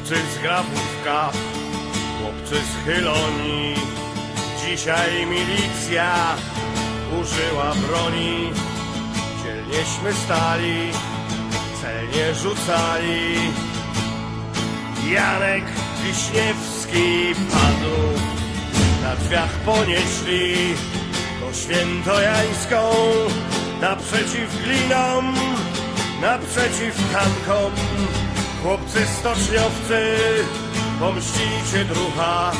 Chłopcy z Grabówka, chłopcy z Chylonii. Dzisiaj milicja użyła broni. Dzielnieśmy stali, celnie rzucali. Janek Wiśniewski padł, na drzwiach ponieśli go świętojańską. Naprzeciw glinom, naprzeciw tankom, chłopcy stoczniowcy, pomścicie drucha.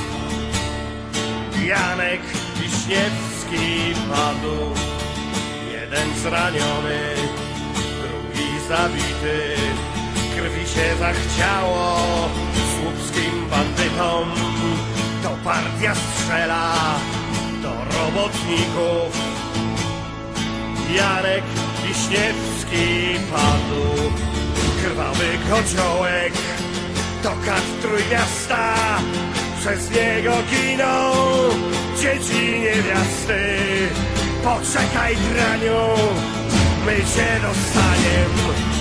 Janek Wiśniewski padł, jeden zraniony, drugi zabity. Krwi się zachciało słupskim bandytom. To partia strzela do robotników. Janek Wiśniewski padł, krwawy kociołek to kat Trójmiasta. Przez niego giną dzieci niewiasty. Poczekaj, draniu, my cię dostaniem.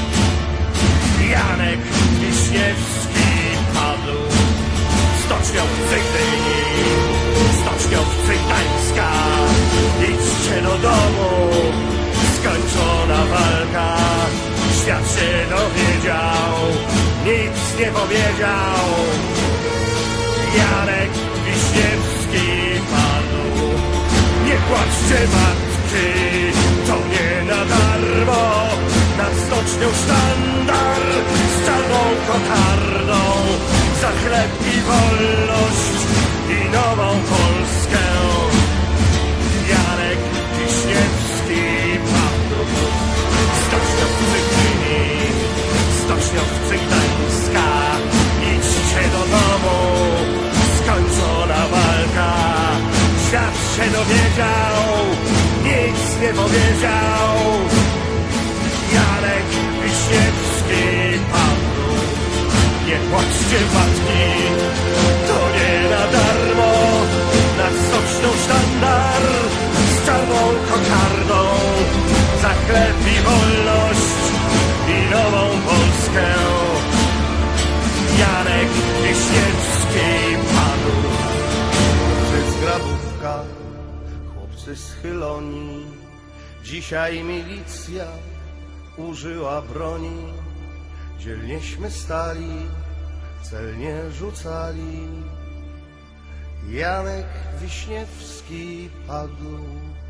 Janek Wiśniewski padł, stoczniowcy Gdyni, stoczniowcy Gdańska. Idźcie do domu, skończona walka. Świat się dowiedział, nic nie powiedział. Janek Wiśniewski padł. Nie płaczcie matki, to nie na darmo. Nad stocznią sztandar z czarną kokardą. Za chleb i wolność i nową Polskę. Janek Wiśniewski padł. Stoczniowcy Gdyni, stoczniowcy Gdańska. Idźcie do domu, skończona walka. Świat się dowiedział, nic nie powiedział. Janek Wiśniewski padł. Nie płaczcie matki, to nie na darmo. Nad stocznią sztandar z czarną kokardą. Za chleb i wolność i nową Polskę. Janek Wiśniewski padł. Chłopcy z Grabówka, chłopcy z Chylonii. Dzisiaj milicja użyła broni. Dzielnieśmy stali, celnie rzucali. Janek Wiśniewski padł.